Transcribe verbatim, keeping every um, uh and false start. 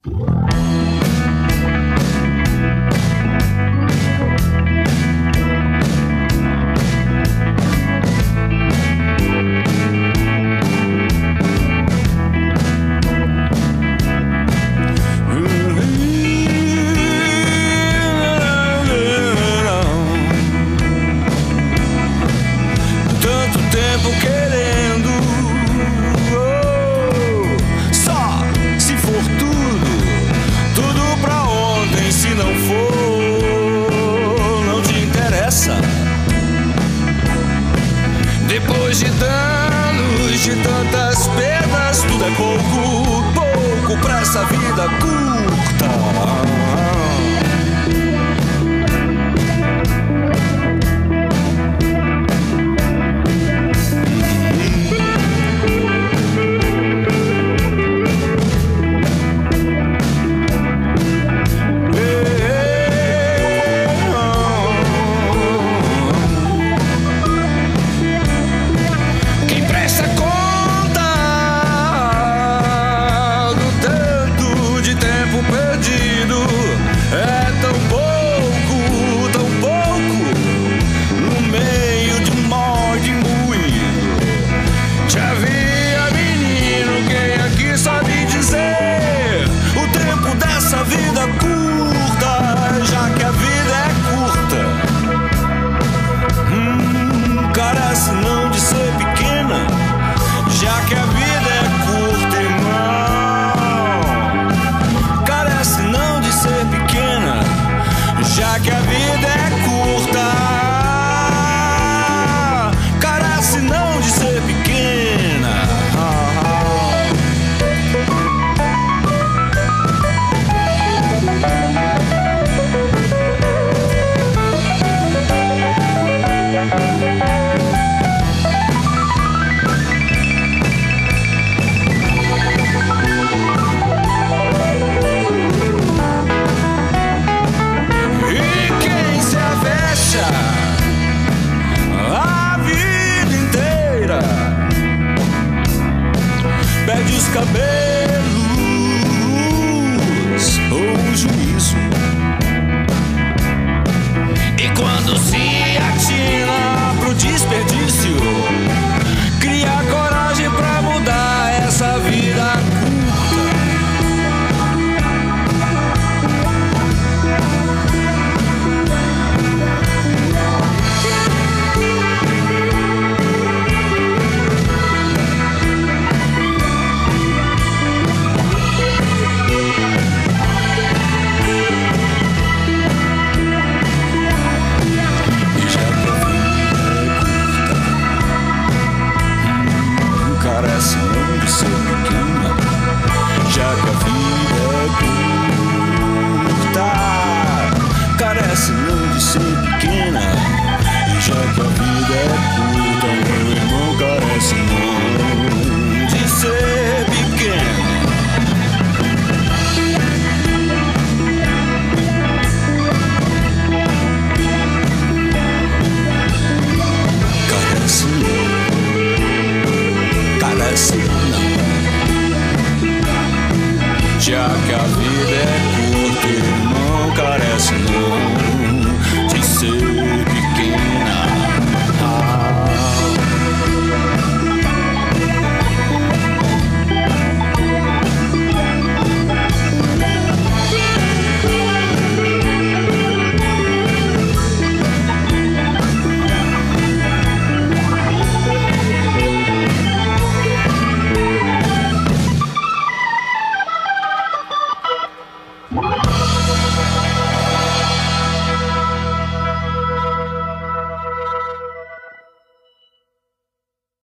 Depois de danos, de tantas perdas, tudo é pouco, pouco pra essa vida curta. Já que a vida é curta, carece não de ser pequena. Perde os cabelos ou o juízo, e quando se atina pro desperdício, cria coragem pra mudar essa vida curta. Carece não de ser pequena, já que a vida é curta. Carece não de ser pequena, já que a vida é curta. Meu irmão, carece não de ser pequena. Carece não. Carece não, já que a vida é curta, irmão, carece não.